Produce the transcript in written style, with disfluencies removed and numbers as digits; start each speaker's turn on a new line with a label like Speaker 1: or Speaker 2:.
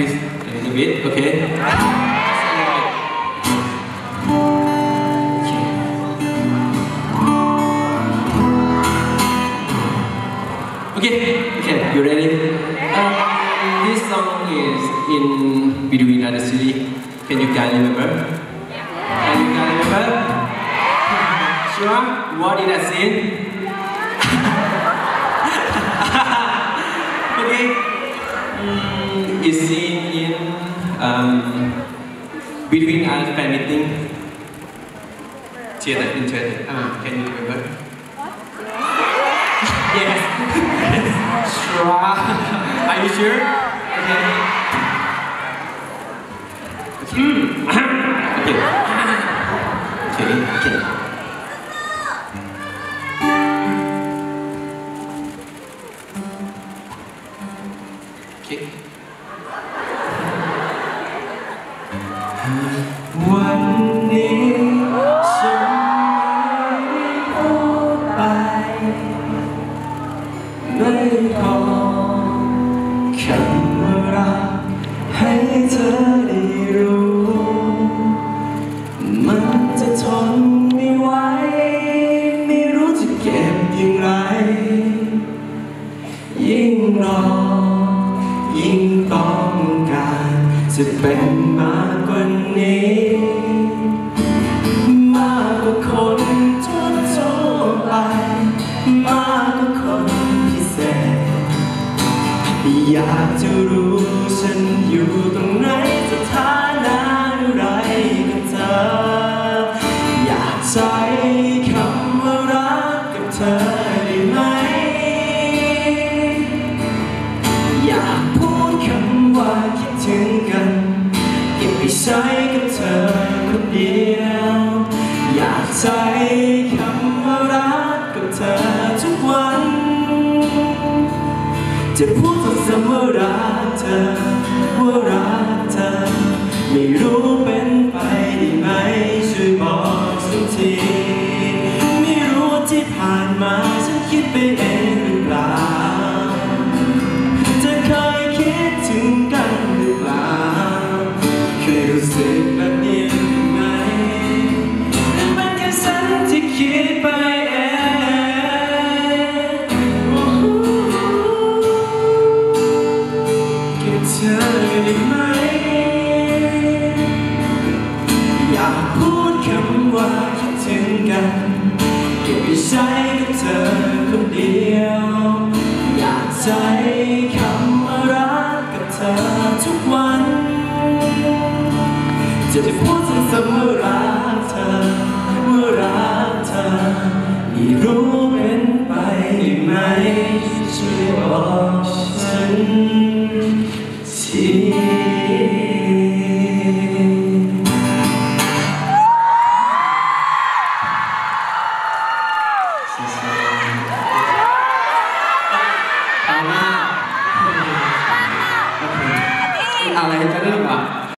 Speaker 1: practice a little bit, okay? Okay, you ready? This song is in between other city. Can you guys remember? Can you guys remember? Sure? What did I say? Okay. It's seen in between us fan meeting. Theater in theater. Can you remember? Yes. Sure. Are you sure? Okay. Okay. Okay. One day,ไม่พอคำว่ารักให้เธอได้รู้มันจะทนไม่ไหวไม่รู้จะเก็บอย่างไรยิ่งรอยิ่งต้องการจะเป็นมากกว่านี้มากกว่าคนทั่วไปมากกว่าคนอยากจะรู้ฉันอยู่ตรงไหนสถานะอะไรกับเธออยากใช้คำว่ารักกับเธอได้ไหมอยากพูดคำว่าคิดถึงกันเก็บไปใช้กับเธอคนเดียวอยากใช้คำว่ารักกับเธอทุกวันจะพูดเสมอรักเธอว่ารักเธอไม่รู้เป็นไปได้ไหมช่วยบอกสักทีไม่รู้ว่าที่ผ่านมาฉันคิดไปเองหรือเปล่าจะเคยคิดถึงกันหรือเปล่าเคยรู้สึกแบบนี้ไหมหรือเป็นแค่ฉันที่คิดไปเธอได้ไหมอยากพูดคำว่าคิดถึงกันเก็บไปใช้กับเธอคนเดียวอยากใช้คำว่ารักกับเธอทุกวันจะพูดซ้ำๆว่ารักเธอว่ารักเธอไม่รู้เป็นไปได้ไหมช่วยบอกฉันอะไรจะเริ่มอ่ะ